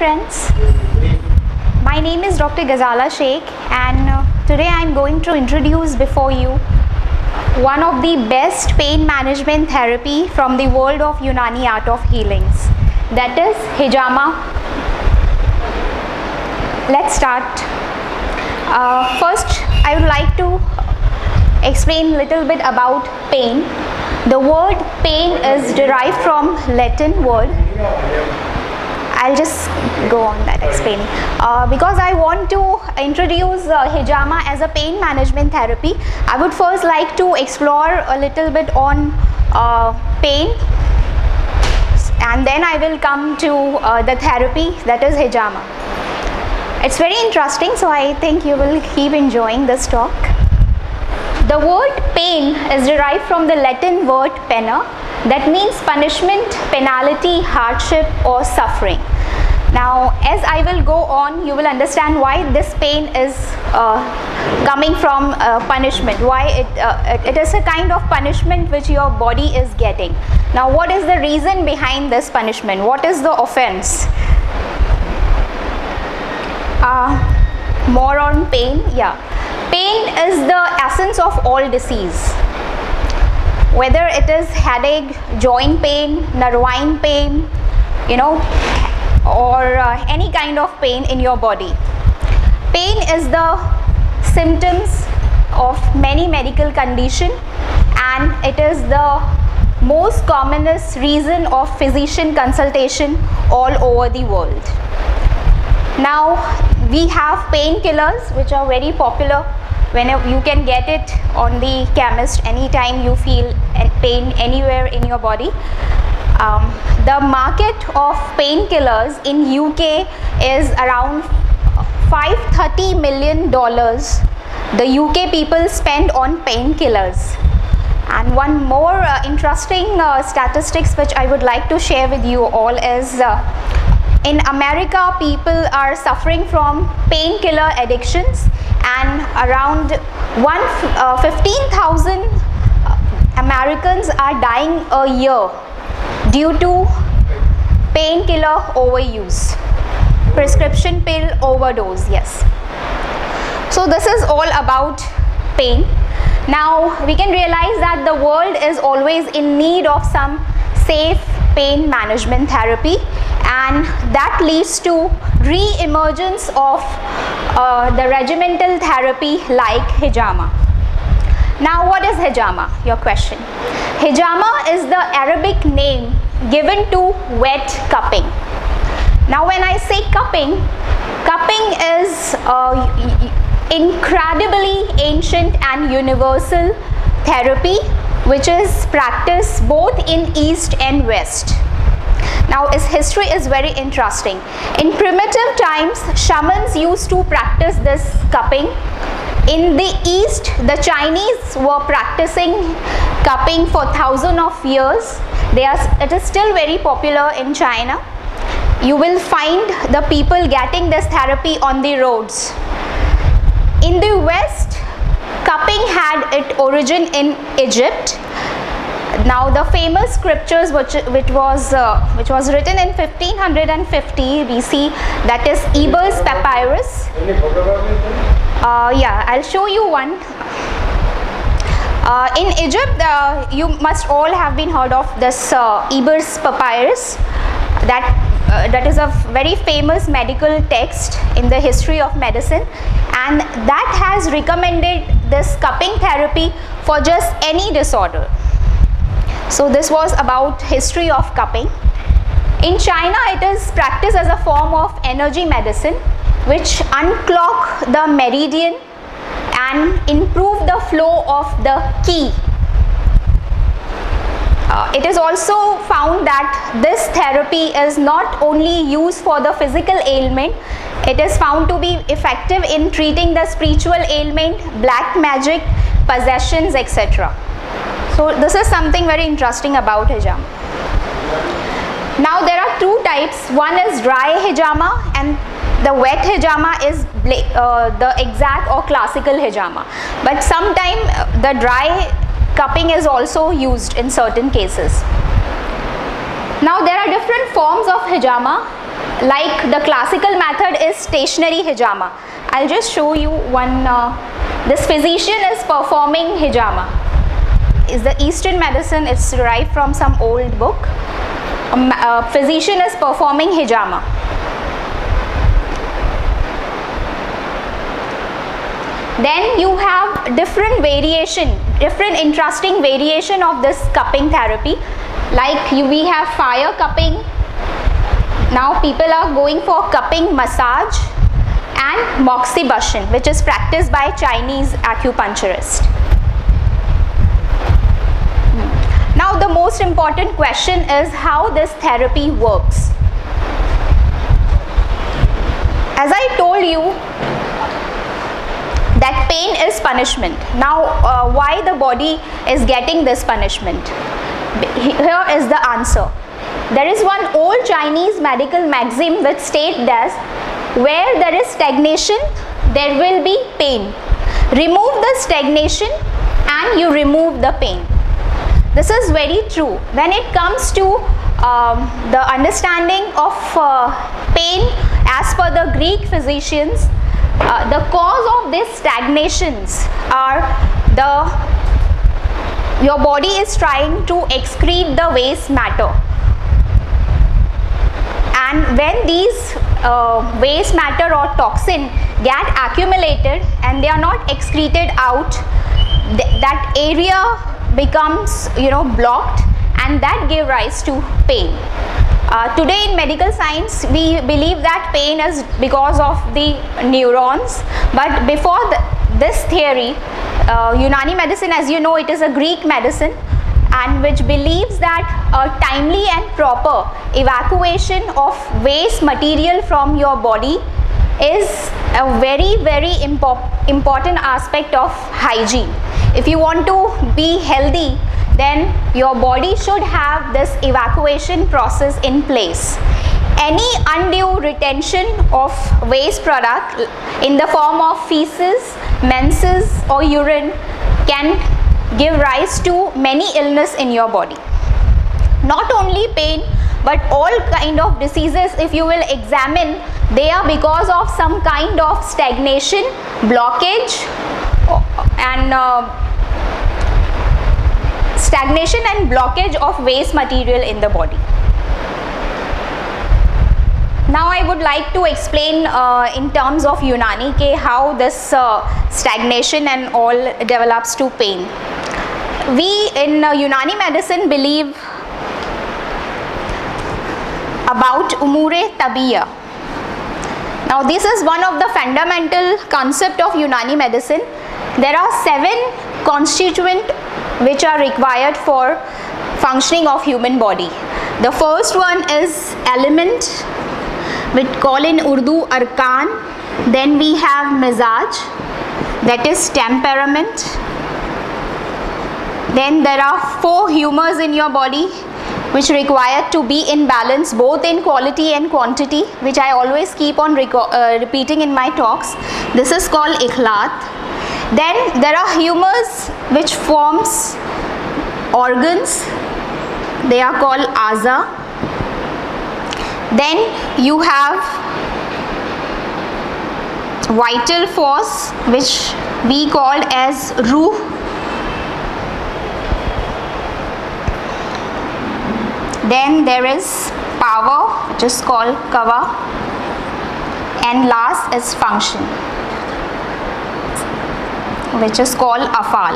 Friends, my name is Dr. Ghazala Shaikh, and today I am going to introduce before you one of the best pain management therapy from the world of Unani art of healings, that is Hijama. Let's start. First, I would like to explain a little bit about pain. The word pain is derived from Latin word. I'll just go on that explaining. Because I want to introduce Hijama as a pain management therapy, I would first like to explore a little bit on pain, and then I will come to the therapy, that is Hijama. It's very interesting, so I think you will keep enjoying this talk. The word pain is derived from the Latin word pena, that means punishment, penalty, hardship or suffering. Now, as I will go on, you will understand why this pain is coming from punishment, why it is a kind of punishment which your body is getting. Now, what is the reason behind this punishment? What is the offense? More on pain, yeah. Pain is the essence of all disease. Whether it is headache, joint pain, nervine pain, or any kind of pain in your body. Pain is the symptoms of many medical conditions, and it is the most commonest reason of physician consultation all over the world. Now, we have painkillers which are very popular. Whenever you can get it on the chemist anytime you feel pain anywhere in your body. The market of painkillers in UK is around $530 million. The UK people spend on painkillers. And one more interesting statistics which I would like to share with you all is in America, people are suffering from painkiller addictions, and around 15,000 Americans are dying a year due to painkiller overuse, prescription pill overdose, yes. So this is all about pain. Now we can realize that the world is always in need of some safe pain management therapy, and that leads to re-emergence of the regimental therapy like Hijama. Now, what is Hijama? Your question. Hijama is the Arabic name given to wet cupping. Now, when I say cupping, cupping is incredibly ancient and universal therapy which is practiced both in East and West. Now, its history is very interesting. In primitive times, shamans used to practice this cupping. In the East, the Chinese were practicing cupping for thousands of years. It is still very popular in China. You will find the people getting this therapy on the roads. In the West, cupping had its origin in Egypt. Now, the famous scriptures which was written in 1550 BC, that is Eber's Papyrus. Yeah, I'll show you one. In Egypt, you must all have been heard of this Eber's Papyrus. That is a very famous medical text in the history of medicine, and that has recommended this cupping therapy for just any disorder. So this was about history of cupping. In China, it is practiced as a form of energy medicine which unclog the meridian and improve the flow of the qi. It is also found that this therapy is not only used for the physical ailment, it is found to be effective in treating the spiritual ailment, black magic, possessions, etc. So this is something very interesting about Hijama. Now there are two types. One is dry Hijama, and the wet Hijama is the exact or classical Hijama. But sometimes the dry cupping is also used in certain cases. Now there are different forms of Hijama. like the classical method is stationary hijama. I'll just show you one. This physician is performing hijama. Is the Eastern medicine, it's derived from some old book. A physician is performing hijama. Then you have different interesting variation of this cupping therapy. Like we have fire cupping. Now people are going for cupping massage and moxibustion, which is practiced by Chinese acupuncturist. Now the most important question is how this therapy works. As I told you that pain is punishment. Now why the body is getting this punishment? Here is the answer. There is one old Chinese medical maxim which states that where there is stagnation, there will be pain. Remove the stagnation and you remove the pain. This is very true. When it comes to the understanding of pain as per the Greek physicians, the cause of these stagnations are your body is trying to excrete the waste matter. And when these waste matter or toxin get accumulated and they are not excreted out, that area becomes blocked, and that gives rise to pain. Today in medical science we believe that pain is because of the neurons, but before this theory, Unani medicine, as you know, it is a Greek medicine, and which believes that a timely and proper evacuation of waste material from your body is a very, very important aspect of hygiene. If you want to be healthy, then your body should have this evacuation process in place. Any undue retention of waste product in the form of feces, menses or urine can give rise to many illness in your body. Not only pain, but all kind of diseases, if you will examine, they are because of some kind of stagnation, blockage and blockage of waste material in the body. Now I would like to explain in terms of Unani how this stagnation and all develops to pain. We in Unani medicine believe about umure tabiya. Now this is one of the fundamental concept of Unani medicine. There are 7 constituents which are required for functioning of human body. The first one is element, which call in Urdu arkan. Then we have mizaj, that is temperament. Then there are 4 humors in your body which require to be in balance both in quality and quantity, which I always keep on repeating in my talks. This is called ikhlat. Then there are humors which forms organs, they are called aza. Then you have vital force, which we call as ruh. Then there is power, which is called kava, and last is function, which is called afal.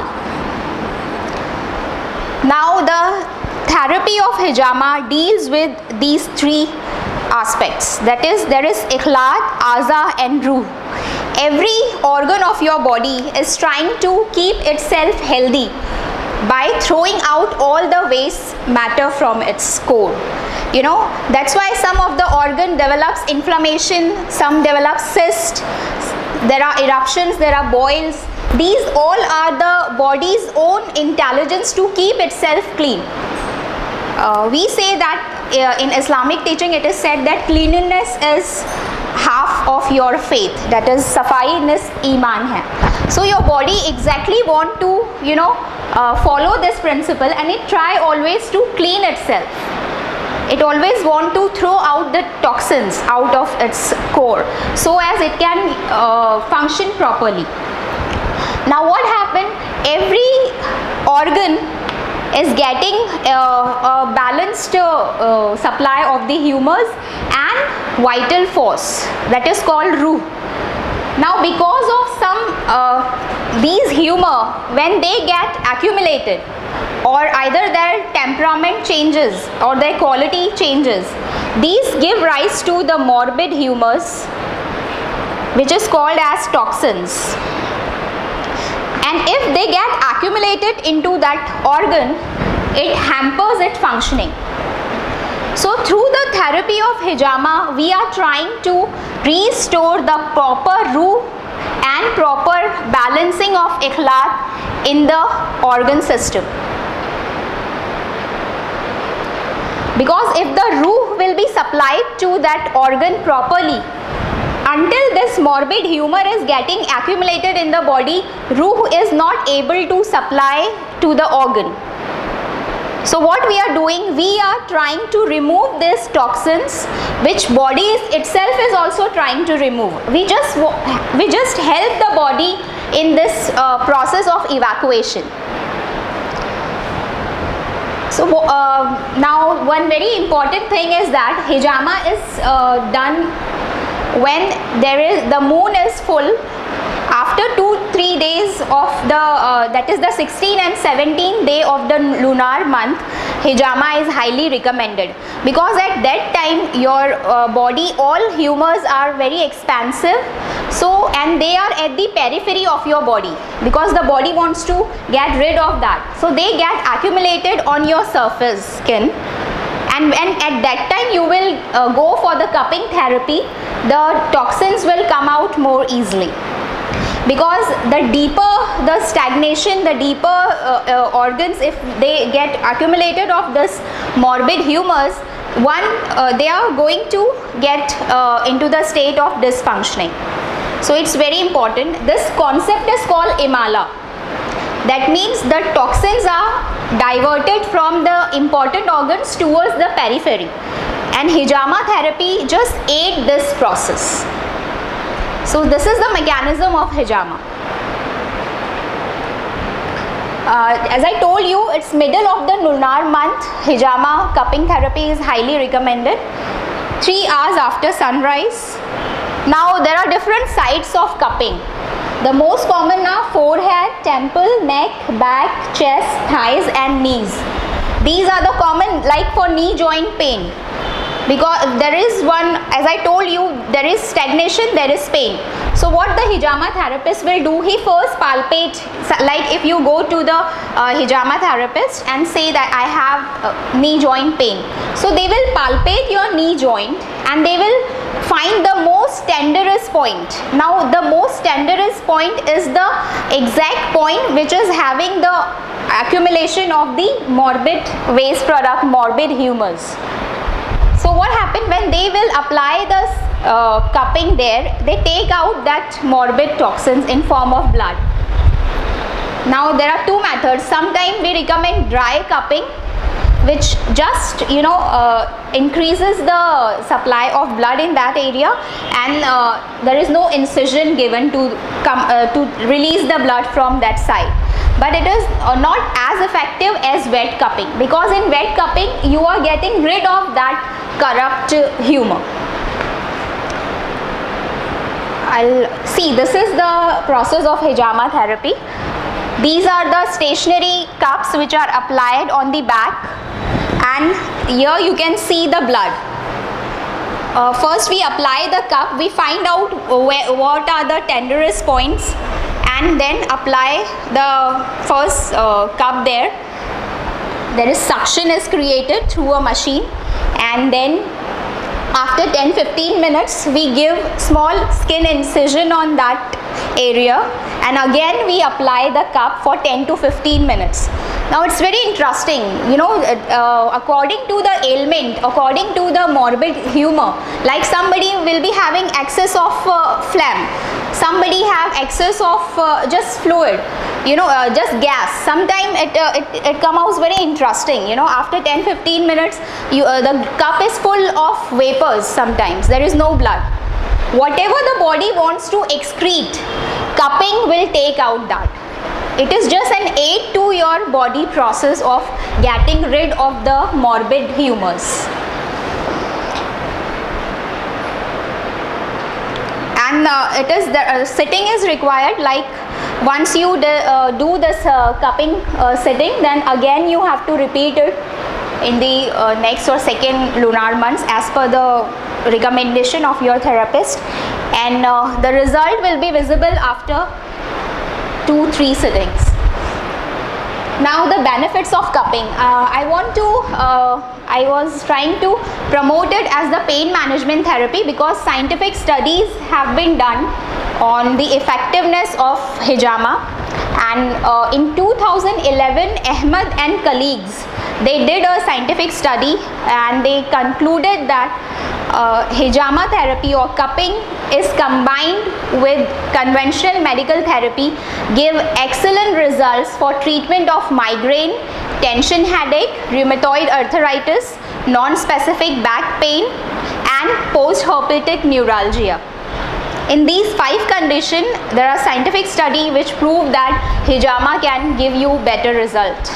Now the therapy of hijama deals with these 3 aspects, that is there is ikhlat, aza and ruh. Every organ of your body is trying to keep itself healthy by throwing out all the waste matter from its core. That's why some of the organ develops inflammation, some develop cyst, there are eruptions, there are boils. These all are the body's own intelligence to keep itself clean. We say that in Islamic teaching it is said that cleanliness is half of your faith, that is safai nis iman hai. So your body exactly want to follow this principle, and it try always to clean itself. It always want to throw out the toxins out of its core so as it can function properly. Now what happened? Every organ is getting a balanced supply of the humors and vital force, that is called ruh. Now because of some these humor, when they get accumulated, or either their temperament changes or their quality changes, these give rise to the morbid humors, which is called as toxins. And if they get accumulated into that organ, it hampers its functioning. So through the therapy of Hijama, we are trying to restore the proper ruh and proper balancing of ikhlat in the organ system. Because if the ruh will be supplied to that organ properly, until this morbid humor is getting accumulated in the body, ruh is not able to supply to the organ. So what we are doing, we are trying to remove these toxins which body itself is also trying to remove. We just help the body in this process of evacuation. So now one very important thing is that Hijama is done when the moon is full. After 2-3 days of the that is the 16th and 17th day of the lunar month, Hijama is highly recommended, because at that time your body, all humors are very expansive, so and they are at the periphery of your body, because the body wants to get rid of that, so they get accumulated on your surface skin. And at that time you will go for the cupping therapy, the toxins will come out more easily. Because the deeper the stagnation, the deeper organs, if they get accumulated of this morbid humors, they are going to get into the state of dysfunctioning. So it's very important. This concept is called Imala. That means the toxins are diverted from the important organs towards the periphery, and Hijama therapy just aids this process. So this is the mechanism of Hijama. As I told you, it's middle of the lunar month. Hijama cupping therapy is highly recommended. 3 hours after sunrise. Now there are different sites of cupping. The most common are forehead, temple, neck, back, chest, thighs and knees. These are the common, like for knee joint pain. Because there is one, as I told you, there is stagnation, there is pain. So what the Hijama therapist will do, he first palpate, like if you go to the Hijama therapist and say that I have knee joint pain. So they will palpate your knee joint and they will find the most tenderest point. Now the most tenderest point is the exact point which is having the accumulation of the morbid waste product, morbid humors. So what happened, when they will apply this cupping there, they take out that morbid toxins in form of blood. Now there are two methods. Sometimes we recommend dry cupping, which just increases the supply of blood in that area, and there is no incision given to release the blood from that side. But it is not as effective as wet cupping, because in wet cupping you are getting rid of that corrupt humor. This is the process of Hijama therapy. These are the stationary cups which are applied on the back, and here you can see the blood. First we apply the cup, we find out what are the tenderest points, and then apply the first cup there. There is suction is created through a machine, and then after 10-15 minutes we give small skin incision on that area, and again we apply the cup for 10 to 15 minutes. Now it's very interesting, according to the ailment, according to the morbid humor, like somebody will be having excess of phlegm, somebody have excess of just fluid, just gas. Sometimes it comes out very interesting, after 10-15 minutes, the cup is full of vapors. Sometimes there is no blood. Whatever the body wants to excrete, cupping will take out that. It is just an aid to your body process of getting rid of the morbid humors. And sitting is required. Like once you do this cupping sitting, then again you have to repeat it in the next or second lunar months as per the recommendation of your therapist, and the result will be visible after 2-3 sittings. Now the benefits of cupping. I was trying to promote it as the pain management therapy because scientific studies have been done on the effectiveness of hijama, and in 2011 Ahmed and colleagues, they did a scientific study and they concluded that hijama therapy or cupping is combined with conventional medical therapy give excellent results for treatment of migraine, tension headache, rheumatoid arthritis, non-specific back pain and post-herpetic neuralgia. In these 5 conditions, there are scientific studies which prove that hijama can give you better result.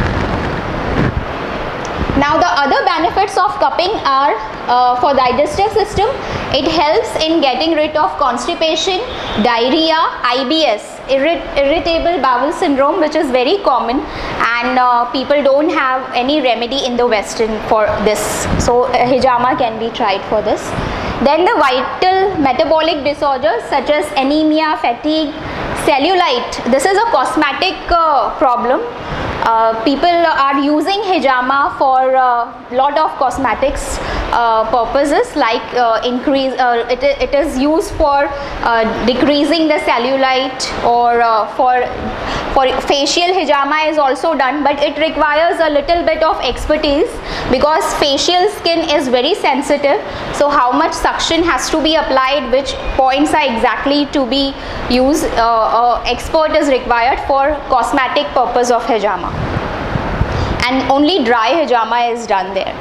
Now the other benefits of cupping are for digestive system. It helps in getting rid of constipation, diarrhea, IBS, irritable bowel syndrome, which is very common, and people don't have any remedy in the Western for this. So hijama can be tried for this. Then the vital metabolic disorders such as anemia, fatigue, cellulite. This is a cosmetic problem. People are using hijama for lot of cosmetics purposes, like it is used for decreasing the cellulite, or for facial hijama is also done, but it requires a little bit of expertise because facial skin is very sensitive. So how much suction has to be applied, which points are exactly to be used, expert is required for cosmetic purpose of hijama, and only dry hijama is done there.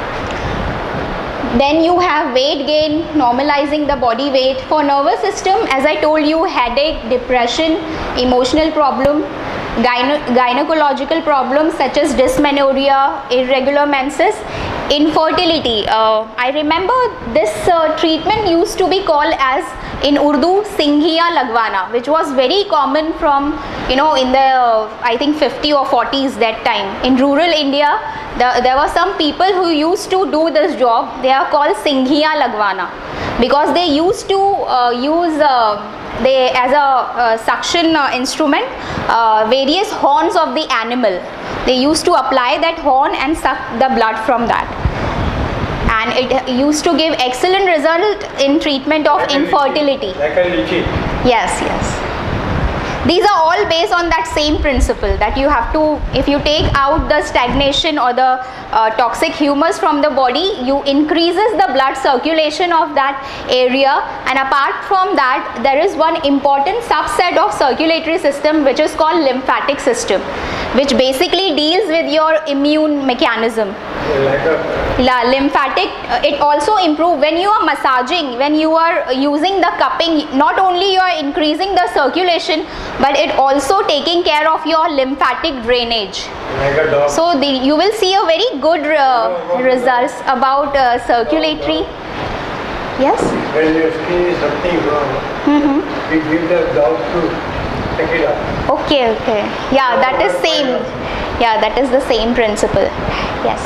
Then you have weight gain, normalizing the body weight. For nervous system, as I told you, headache, depression, emotional problem, gynecological problems such as dysmenorrhea, irregular menses, infertility. I remember this treatment used to be called as in Urdu Singhiya Lagwana, which was very common from in the I think 50 or 40s that time. In rural India, there were some people who used to do this job. They are called Singhiya Lagwana because they used to use as a suction instrument various horns of the animal. They used to apply that horn and suck the blood from that, and it used to give excellent result in treatment of infertility. Like a lychee. Yes, yes. These are all based on that same principle, that you have to, if you take out the stagnation or the toxic humus from the body, you increases the blood circulation of that area, and apart from that there is one important subset of circulatory system which is called lymphatic system, which basically deals with your immune mechanism. Lymphatic, it also improves when you are massaging, when you are using the cupping, not only you are increasing the circulation, but it also taking care of your lymphatic drainage. So you will see a very good results about circulatory. Yes? When your skin is something wrong, we give the dog to take it out. Okay, okay. Yeah, that is same. Yeah, that is the same principle. Yes.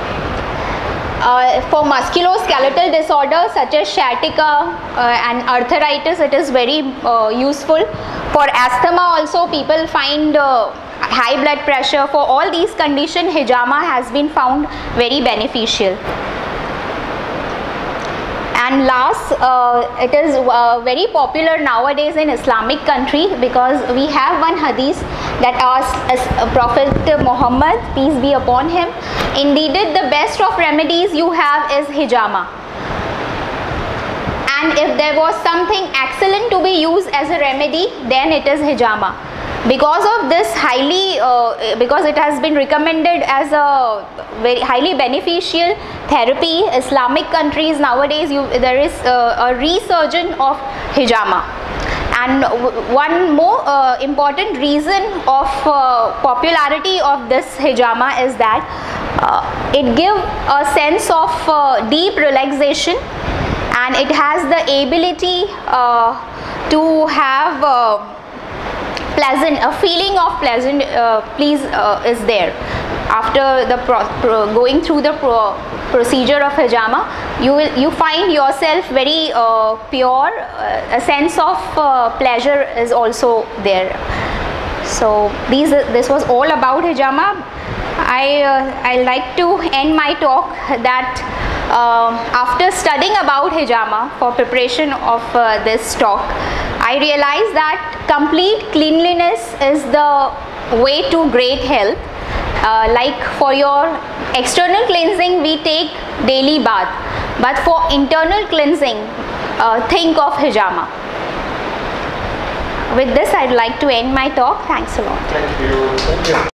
For musculoskeletal disorders such as sciatica and arthritis, it is very useful. For asthma also, people find high blood pressure. For all these conditions, hijama has been found very beneficial. And last, it is very popular nowadays in Islamic country, because we have one hadith that asks Prophet Muhammad, peace be upon him, indeed the best of remedies you have is hijama. And if there was something excellent to be used as a remedy, then it is hijama. Because of this because it has been recommended as a very highly beneficial therapy, Islamic countries nowadays there is a resurgence of hijama. And one more important reason of popularity of this hijama is that it gives a sense of deep relaxation, and it has the ability to have a feeling of pleasant is there. After the going through the procedure of hijama, you find yourself very pure. A sense of pleasure is also there. So this was all about hijama. I like to end my talk that after studying about hijama for preparation of this talk, I realized that complete cleanliness is the way to great health. Like for your external cleansing, we take daily bath, but for internal cleansing, think of hijama. With this, I'd like to end my talk. Thanks a lot. Thank you. Thank you.